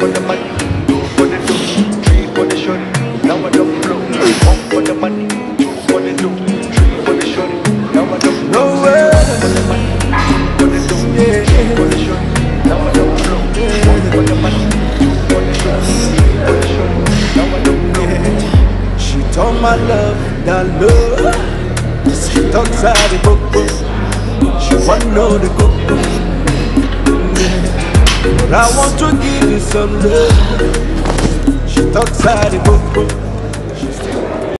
for the money, two for the dough, three for the shorty. Now I don't blow. One for the money, two for the dough, three for the shorty. Now I don't blow. One for the money, two for the dough, three for the shorty. Now I don't blow. One for the money, two for the dough, three for the shorty. Now I don't blow. She told my love that love. She talks out the book. She wanna know the cook. But I want to give you some love. She talks out the book.